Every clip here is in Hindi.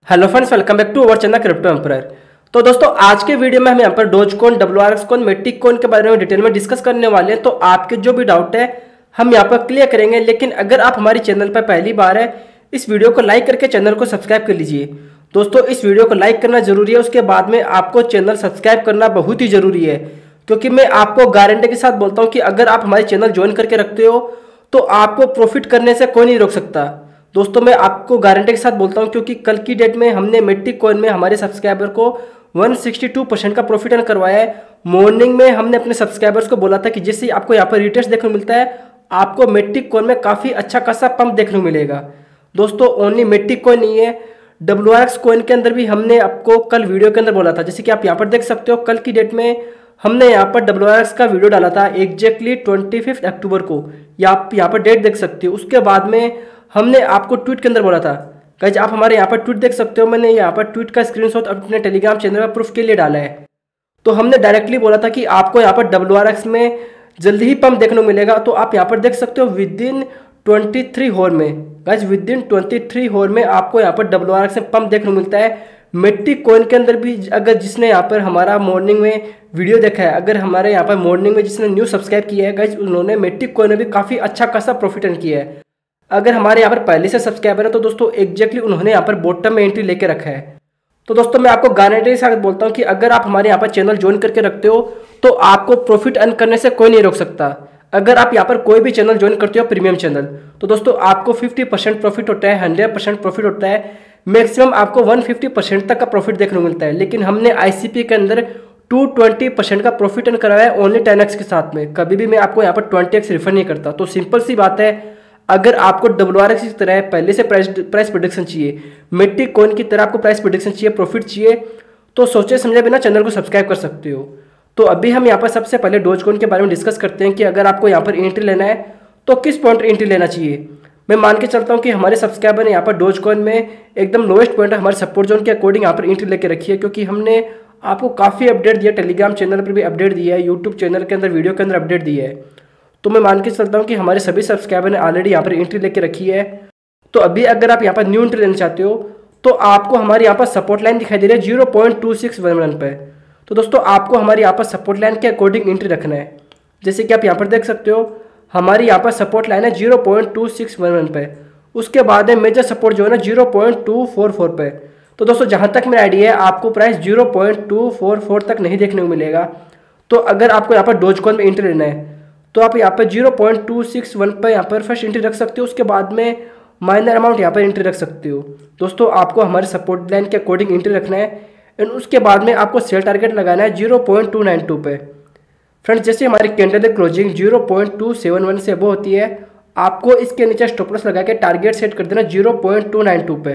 Hello friends, welcome back to our channel crypto emperor. तो दोस्तों, आज के वीडियो में हम यहाँ पर doge coin, WRX coin, Matic coin के बारे में डिटेल में डिस्कस करने वाले हैं। तो आपके जो भी डाउट है हम यहाँ पर क्लियर करेंगे। लेकिन अगर आप हमारे चैनल पर पहली बार है, इस वीडियो को लाइक करके चैनल को सब्सक्राइब कर लीजिए। दोस्तों, इस वीडियो को लाइक करना जरूरी है, उसके बाद में आपको चैनल सब्सक्राइब करना बहुत ही जरूरी है। क्योंकि मैं आपको गारंटी के साथ बोलता हूँ कि अगर आप हमारे चैनल ज्वाइन करके रखते हो तो आपको प्रॉफिट करने से कोई नहीं रोक सकता। दोस्तों, मैं आपको गारंटी के साथ बोलता हूं क्योंकि कल की डेट में हमने मेटिक कॉइन में हमारे सब्सक्राइबर को 162% का प्रॉफिट अर्न करवाया है। मॉर्निंग में हमने अपने सब्सक्राइबर्स को बोला था कि जैसे आपको यहाँ पर रिटर्न्स देखने को मिलता है, आपको मेटिक कॉइन में काफ़ी अच्छा खासा पंप देखने को मिलेगा। दोस्तों, ओनली मेटिक कॉइन नहीं है, WRX कॉइन के अंदर भी हमने आपको कल वीडियो के अंदर बोला था। जैसे कि आप यहाँ पर देख सकते हो, कल की डेट में हमने यहाँ पर WRX का वीडियो डाला था एग्जैक्टली 25 अक्टूबर को। या आप यहाँ पर डेट देख सकते हो। उसके बाद में हमने आपको ट्वीट के अंदर बोला था। गाइस, आप हमारे यहाँ पर ट्वीट देख सकते हो। मैंने यहाँ पर ट्वीट का स्क्रीनशॉट अपने टेलीग्राम चैनल पर प्रूफ के लिए डाला है। तो हमने डायरेक्टली बोला था कि आपको यहाँ पर WRX में जल्दी ही पंप देखने को मिलेगा। तो आप यहाँ पर देख सकते हो विद इन 23 हॉर में, गाइस विद इन 23 हॉर में आपको यहाँ पर WRX में पंप देखने को मिलता है। मेटिक कॉइन के अंदर भी अगर जिसने यहाँ पर हमारा मॉर्निंग में वीडियो देखा है, अगर हमारे यहाँ पर मॉर्निंग में जिसने न्यू सब्सक्राइब किया है गाइस, उन्होंने मेटिक कॉइन में भी काफ़ी अच्छा खासा प्रॉफिट अर्न किया है। अगर हमारे यहाँ पर पहले से सब्सक्राइबर है तो दोस्तों एग्जैक्टली उन्होंने यहाँ पर बॉटम में एंट्री लेके रखा है। तो दोस्तों, मैं आपको गारंटी के साथ बोलता हूँ कि अगर आप हमारे यहाँ पर चैनल ज्वाइन करके रखते हो तो आपको प्रॉफिट अर्न करने से कोई नहीं रोक सकता। अगर आप यहाँ पर कोई भी चैनल ज्वाइन करते हो प्रीमियम चैनल, तो दोस्तों आपको 50% प्रॉफिट होता है, 100% प्रॉफिट होता है, मैक्सिमम आपको 150% तक का प्रॉफिट देखने को मिलता है। लेकिन हमने ICP के अंदर 220% का प्रॉफिट अर्न कराया है ओनली 10x के साथ में। कभी भी मैं आपको यहाँ पर 20x रिफर नहीं करता। तो सिंपल सी बात है, अगर आपको WRX की तरह पहले से प्राइस प्रेडिक्शन चाहिए, मेटिक कॉइन की तरह आपको प्राइस प्रेडिक्शन चाहिए, प्रॉफिट चाहिए, तो सोचे समझे बिना चैनल को सब्सक्राइब कर सकते हो। तो अभी हम यहाँ पर सबसे पहले डोज कॉइन के बारे में डिस्कस करते हैं कि अगर आपको यहाँ पर एंट्री लेना है तो किस पॉइंट एंट्री लेना चाहिए। मैं मान के चलता हूँ कि हमारे सब्सक्राइबर ने यहाँ पर डोज कॉइन में एकदम लोएस्ट पॉइंट है, हमारे सपोर्ट जोन के अकॉर्डिंग यहाँ पर एंट्री लेके रखी है। क्योंकि हमने आपको काफ़ी अपडेट दिया, टेलीग्राम चैनल पर भी अपडेट दिया है, यूट्यूब चैनल के अंदर वीडियो के अंदर अपडेट दिया है। तो मैं मान के चलता हूँ कि हमारे सभी सब्सक्राइबर ने ऑलरेडी यहाँ पर एंट्री लेके रखी है। तो अभी अगर आप यहाँ पर न्यू एंट्री लेना चाहते हो तो आपको हमारे यहाँ पर सपोर्ट लाइन दिखाई दे रही है 0.2611 पे। तो दोस्तों, आपको हमारे यहाँ पर सपोर्ट लाइन के अकॉर्डिंग एंट्री रखना है। जैसे कि आप यहाँ पर देख सकते हो, हमारी यहाँ पर सपोर्ट लाइन है 0.2611 पे। उसके बाद है मेजर सपोर्ट जो है ना 0.244 पे। तो दोस्तों, जहाँ तक मेरा आइडिया है आपको प्राइस 0.244 तक नहीं देखने को मिलेगा। तो अगर आपको यहाँ पर डोज कॉइन में एंट्री लेना है तो आप यहाँ पर 0.261 पर यहाँ पर फर्स्ट एंट्री रख सकते हो। उसके बाद में माइनर अमाउंट यहाँ पर एंट्री रख सकते हो। दोस्तों, आपको हमारे सपोर्ट लाइन के अकॉर्डिंग एंट्री रखना है एंड उसके बाद में आपको सेल टारगेट लगाना है 0.292 पे। फ्रेंड्स, जैसे हमारी कैंडल क्लोजिंग 0.271 से अबव होती है, आपको इसके नीचे स्टॉप लॉस लगा के टारगेट सेट कर देना 0.292 पे।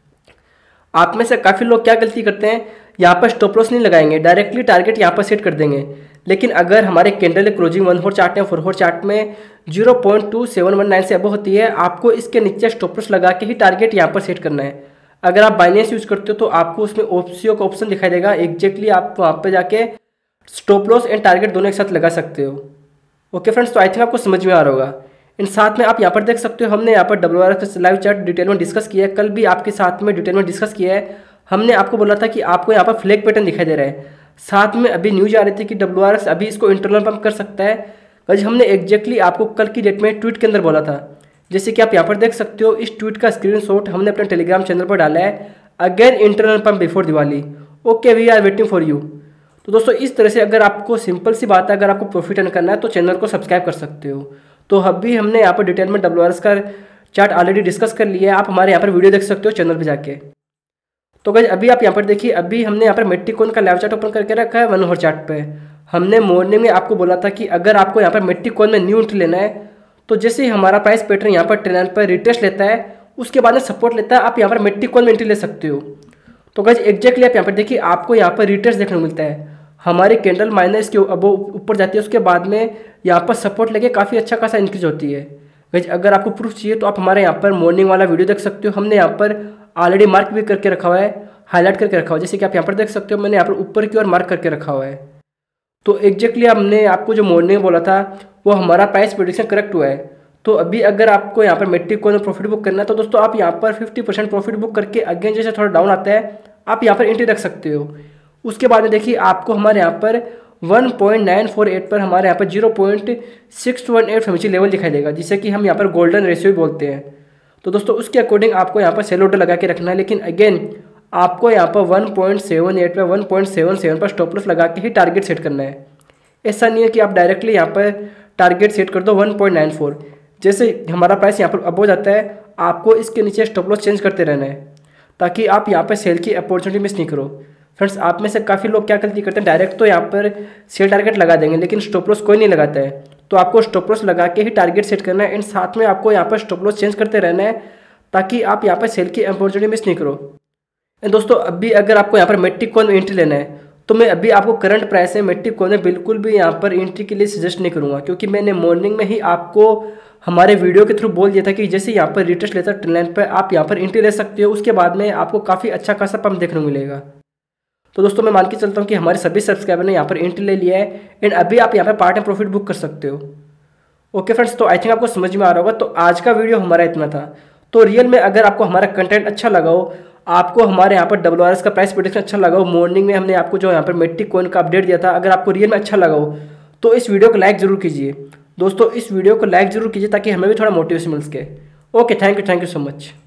आप में से काफ़ी लोग क्या गलती करते हैं, यहाँ पर स्टॉप लॉस नहीं लगाएंगे, डायरेक्टली टारगेट यहाँ पर सेट कर देंगे। लेकिन अगर हमारे कैंडल क्लोजिंग 1 हॉर चार्ट या 4 हॉर चार्ट में 0.2719 से अबव होती है, आपको इसके नीचे स्टॉप लॉस लगा के ही टारगेट यहाँ पर सेट करना है। अगर आप बाइनेंस यूज़ करते हो तो आपको उसमें ओपसीओ का ऑप्शन दिखाई देगा, एग्जैक्टली आप वहाँ पे जाके स्टॉप लॉस एंड टारगेट दोनों एक साथ लगा सकते हो। ओके फ्रेंड्स, तो आई थिंक आपको समझ में आ रहा होगा। इन साथ में आप यहाँ पर देख सकते हो, हमने यहाँ पर WRX लाइव चार्ट डिटेल में डिस्कस किया है, कल भी आपके साथ में डिटेल में डिस्कस किया है। हमने आपको बोला था कि आपको यहाँ पर फ्लैग पैटर्न दिखाई दे रहा है। साथ में अभी न्यूज आ रही थी कि WRX अभी इसको इंटरनल पंप कर सकता है। गाइस, हमने एग्जैक्टली आपको कल की डेट में ट्वीट के अंदर बोला था। जैसे कि आप यहाँ पर देख सकते हो, इस ट्वीट का स्क्रीनशॉट हमने अपने टेलीग्राम चैनल पर डाला है, again internal pump before Diwali, okay we are waiting for you. तो दोस्तों, इस तरह से अगर आपको सिंपल सी बात है, अगर आपको प्रॉफिट अर्न करना है तो चैनल को सब्सक्राइब कर सकते हो। तो अभी हमने यहाँ पर डिटेल में WRX का चार्ट ऑलरेडी डिस्कस कर लिया है, आप हमारे यहाँ पर वीडियो देख सकते हो चैनल पर जाके। तो गाइस, अभी आप यहाँ पर देखिए, अभी हमने यहाँ पर मेटिक कॉइन का लाइव चार्ट ओपन करके रखा है 1 हॉर चार्ट पे। हमने मॉर्निंग में आपको बोला था कि अगर आपको यहाँ पर मेटिक कॉइन में न्यू एंट्री लेना है तो जैसे ही हमारा प्राइस पैटर्न यहाँ पर ट्रेंड पर रिटेस्ट लेता है, उसके बाद में सपोर्ट लेता है, आप यहाँ पर मेटिक कॉइन में एंट्री ले सकते हो। तो गाइस, एग्जैक्टली आप यहाँ पर देखिए, आपको यहाँ पर रिटेस्ट देखने को मिलता है। हमारी कैंडल माइनस के अब ऊपर जाती है, उसके बाद में यहाँ पर सपोर्ट लेके काफ़ी अच्छा खासा इंक्रीज होती है। गाइस, अगर आपको प्रूफ चाहिए तो आप हमारे यहाँ पर मॉर्निंग वाला वीडियो देख सकते हो। हमने यहाँ पर ऑलरेडी मार्क भी करके रखा हुआ है, हाईलाइट करके रखा हुआ है। जैसे कि आप यहाँ पर देख सकते हो, मैंने यहाँ पर ऊपर की ओर मार्क करके रखा हुआ है। तो एग्जैक्टली हमने आपको जो मॉर्निंग बोला था वो हमारा प्राइस प्रेडिक्शन करेक्ट हुआ है। तो अभी अगर आपको यहाँ पर मेट्रिक कॉइन में प्रॉफिट बुक करना है तो दोस्तों आप यहाँ पर 50% प्रॉफिट बुक करके अगेन जैसे थोड़ा डाउन आता है आप यहाँ पर एंट्री रख सकते हो। उसके बाद में देखिए आपको हमारे यहाँ पर 1.948 पर हमारे यहाँ पर 0.618 फेमिची लेवल दिखाई देगा, जिसे कि हम यहाँ पर गोल्डन रेशियो भी बोलते हैं। तो दोस्तों उसके अकॉर्डिंग आपको यहाँ पर सेल ऑर्डर लगा के रखना है, लेकिन अगेन आपको यहाँ पर 1.78 पे 1.77 पर स्टॉप लॉस लगा के ही टारगेट सेट करना है। ऐसा नहीं है कि आप डायरेक्टली यहाँ पर टारगेट सेट कर दो 1.94। जैसे हमारा प्राइस यहाँ पर अब हो जाता है आपको इसके नीचे स्टॉप लॉस चेंज करते रहना है ताकि आप यहाँ पर सेल की अपॉर्चुनिटी मिस नहीं करो। फ्रेंड्स, आप में से काफ़ी लोग क्या गलती करते हैं, डायरेक्ट तो यहाँ पर सेल टारगेट लगा देंगे लेकिन स्टॉप लॉस कोई नहीं लगाता है। तो आपको स्टॉप लॉस लगा के ही टारगेट सेट करना है एंड साथ में आपको यहाँ पर स्टॉप लॉस चेंज करते रहना है ताकि आप यहाँ पर सेल की अपॉर्चुनिटी मिस नहीं करो। एंड दोस्तों अभी अगर आपको यहाँ पर मेट्रिक कॉइन में एंट्री लेना है तो मैं अभी आपको करंट प्राइस है मेट्रिक कॉइन में बिल्कुल भी यहाँ पर एंट्री के लिए सजेस्ट नहीं करूँगा, क्योंकि मैंने मॉर्निंग में ही आपको हमारे वीडियो के थ्रू बोल दिया था कि जैसे यहाँ पर रिटेस्ट लेता ट्रेंड लाइन पर आप यहाँ पर एंट्री ले सकते हो। उसके बाद में आपको काफ़ी अच्छा खासा पंप देखने को मिलेगा। तो दोस्तों मैं मान के चलता हूँ कि हमारे सभी सब्सक्राइबर ने यहाँ पर एंट्री ले लिया है एंड अभी आप यहाँ पर पार्ट टाइम प्रॉफिट बुक कर सकते हो। ओके फ्रेंड्स, तो आई थिंक आपको समझ में आ रहा होगा। तो आज का वीडियो हमारा इतना था। तो रियल में अगर आपको हमारा कंटेंट अच्छा लगा हो, आपको हमारे यहाँ पर WRX का प्राइस प्रेडिक्शन अच्छा लगा हो, मॉर्निंग में हमने आपको जो यहाँ पर मेट्रिक कॉइन का अपडेट दिया था, अगर आपको रियल में अच्छा लगा हो तो इस वीडियो को लाइक जरूर कीजिए। दोस्तों इस वीडियो को लाइक जरूर कीजिए ताकि हमें भी थोड़ा मोटिवेशन मिल सके। Okay, thank you so much.